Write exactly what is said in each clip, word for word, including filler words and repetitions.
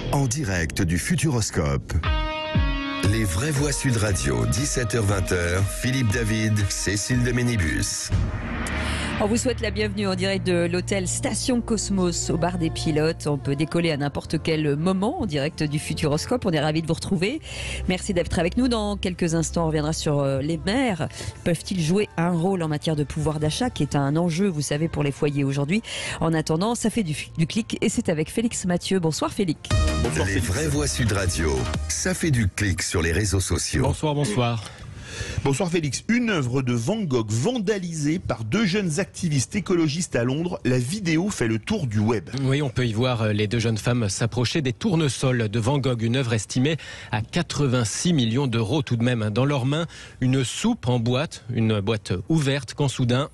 En direct du Futuroscope. Les vraies voix Sud Radio, dix-sept heures vingt, Philippe David, Cécile de Ménibus. On vous souhaite la bienvenue en direct de l'hôtel Station Cosmos au bar des pilotes. On peut décoller à n'importe quel moment en direct du Futuroscope. On est ravis de vous retrouver. Merci d'être avec nous. Dans quelques instants, on reviendra sur les maires. Peuvent-ils jouer un rôle en matière de pouvoir d'achat, qui est un enjeu, vous savez, pour les foyers aujourd'hui. En attendant, ça fait du, du clic et c'est avec Félix Mathieu. Bonsoir Félix. Bonsoir, les Félix. Vraies voix Sud Radio, ça fait du clic sur les réseaux sociaux. Bonsoir, bonsoir. Bonsoir Félix. Une œuvre de Van Gogh vandalisée par deux jeunes activistes écologistes à Londres. La vidéo fait le tour du web. Oui, on peut y voir les deux jeunes femmes s'approcher des tournesols de Van Gogh. Une œuvre estimée à quatre-vingt-six millions d'euros tout de même. Dans leurs mains, une soupe en boîte, une boîte ouverte quand soudain...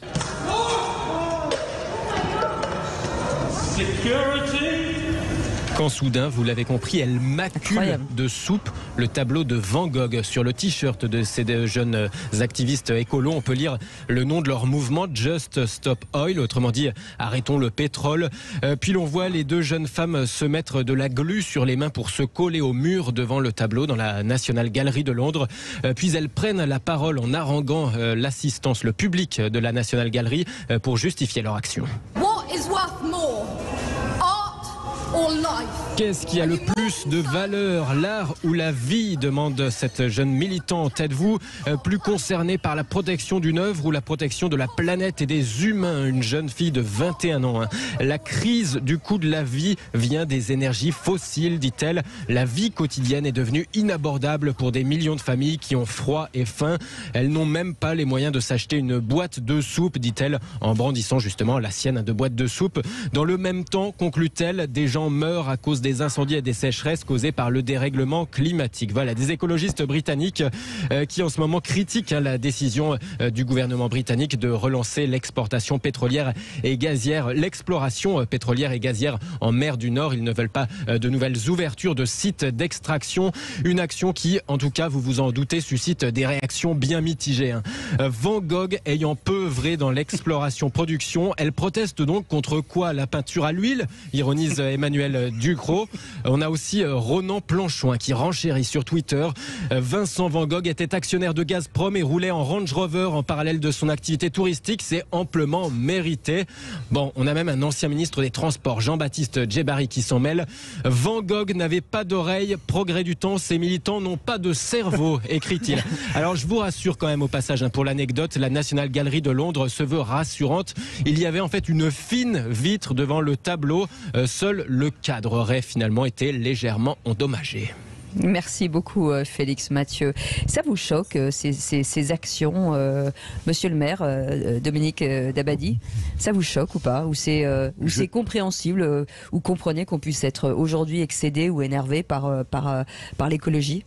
Quand soudain, vous l'avez compris, elle macule Incroyable. de soupe le tableau de Van Gogh. Sur le t-shirt de ces deux jeunes activistes écolos, on peut lire le nom de leur mouvement, Just Stop Oil, autrement dit, arrêtons le pétrole. Euh, puis l'on voit les deux jeunes femmes se mettre de la glu sur les mains pour se coller au mur devant le tableau dans la National Gallery de Londres. Euh, puis elles prennent la parole en haranguant euh, l'assistance, le public de la National Gallery euh, pour justifier leur action. What is worth more? Qu'est-ce qui a le plus de valeur, l'art ou la vie, demande cette jeune militante. Êtes-vous plus concernée par la protection d'une œuvre ou la protection de la planète et des humains? Une jeune fille de vingt et un ans. La crise du coût de la vie vient des énergies fossiles, dit-elle. La vie quotidienne est devenue inabordable pour des millions de familles qui ont froid et faim. Elles n'ont même pas les moyens de s'acheter une boîte de soupe, dit-elle, en brandissant justement la sienne de boîte de soupe. Dans le même temps, conclut-elle, des gens meurent à cause des incendies et des sécheresses causées par le dérèglement climatique. Voilà, des écologistes britanniques euh, qui en ce moment critiquent hein, la décision euh, du gouvernement britannique de relancer l'exportation pétrolière et gazière, l'exploration euh, pétrolière et gazière en mer du Nord. Ils ne veulent pas euh, de nouvelles ouvertures de sites d'extraction. Une action qui, en tout cas, vous vous en doutez, suscite des réactions bien mitigées. Hein. Euh, Van Gogh ayant peu œuvré dans l'exploration-production, elle proteste donc contre quoi? La peinture à l'huile, ironise Emmanuel Ducrot. On a aussi Ronan Planchon qui renchérit sur Twitter. Vincent Van Gogh était actionnaire de Gazprom et roulait en Range Rover en parallèle de son activité touristique. C'est amplement mérité. Bon, on a même un ancien ministre des Transports, Jean-Baptiste Djebari, qui s'en mêle. Van Gogh n'avait pas d'oreille. Progrès du temps, ses militants n'ont pas de cerveau, écrit-il. Alors je vous rassure quand même au passage, hein, pour l'anecdote, la National Gallery de Londres se veut rassurante. Il y avait en fait une fine vitre devant le tableau. Euh, seul le cadre aurait finalement été légèrement endommagé. Merci beaucoup Félix Mathieu. Ça vous choque ces, ces, ces actions, euh, monsieur le maire euh, Dominique Dabadi? Ça vous choque ou pas? Ou c'est euh, Je... compréhensible euh, ou comprenez qu'on puisse être aujourd'hui excédé ou énervé par, par, par l'écologie?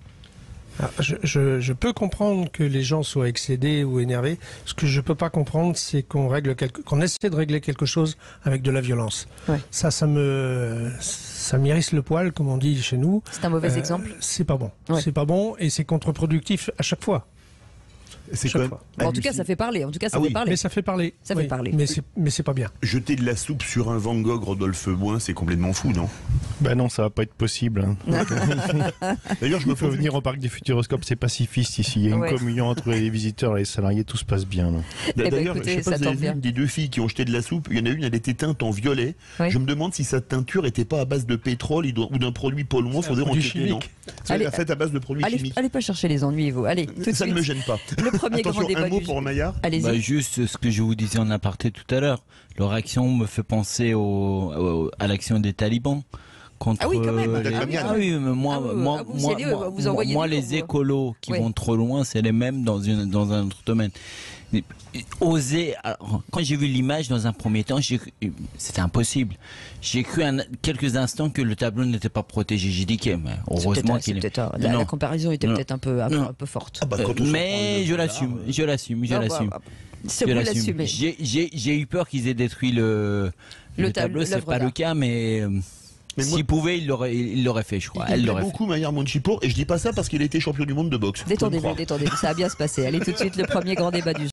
Je, je, je peux comprendre que les gens soient excédés ou énervés. Ce que je peux pas comprendre, c'est qu'on règle quelque, qu'on essaie de régler quelque chose avec de la violence. Ouais. Ça, ça me, ça m'irrisse le poil, comme on dit chez nous. C'est un mauvais euh, exemple. C'est pas bon. Ouais. C'est pas bon et c'est contre-productif à chaque fois. C'est quand même bon, en tout cas, ça fait parler. En tout cas, ça ah fait oui. parler. Mais ça fait parler. Ça oui. fait parler. Mais c'est, mais c'est pas bien. Jeter de la soupe sur un Van Gogh, Rodolphe Boin, c'est complètement fou, non? Ben non, ça va pas être possible. Hein. D'ailleurs, je me fais venir au parc des Futuroscopes, c'est pacifiste ici. Il y a une ouais. communion entre les visiteurs et les salariés, tout se passe bien. Là. D'ailleurs, eh ben, écoutez, je sais pas si vous avez vu une des deux filles qui ont jeté de la soupe. Il y en a une, elle était teinte en violet. Oui. Je me demande si sa teinture était pas à base de pétrole ou d'un produit polluant. Faudrait enquêter, non? Elle a fait à base de produits allez, chimiques. Allez pas chercher les ennuis, vous. Allez, tout de ça suite. ne me gêne pas. Le premier Attention, grand débat un mot du... pour Maillard. Allez-y. Bah, juste ce que je vous disais en aparté tout à l'heure. Leur action me fait penser au, au, à l'action des talibans. Contre ah oui, quand même. Les... Ah oui, ah oui, mais moi, ah, moi, ah, vous, moi, lieu, moi, vous envoyez moi les, les écolos qui ouais. vont trop loin, c'est les mêmes dans, une, dans un autre domaine. Mais, oser. Alors, quand j'ai vu l'image dans un premier temps, c'était impossible. J'ai cru un, quelques instants que le tableau n'était pas protégé. J'ai dit que, mais heureusement qu'il est. est... La, la comparaison était peut-être un peu, un, peu, un peu forte. Ah bah, euh, mais je l'assume, je l'assume, je l'assume. Je l'assume. J'ai eu peur qu'ils aient détruit le, le, le tableau. C'est pas le cas, mais. S'il pouvait, il l'aurait, il l'aurait fait, je crois. Il Elle l'aurait beaucoup, Maillard Monchipour, et je dis pas ça parce qu'il a été champion du monde de boxe. Détendez-vous, détendez-vous, ça va bien se passer. Allez tout de suite, le premier grand débat du jour.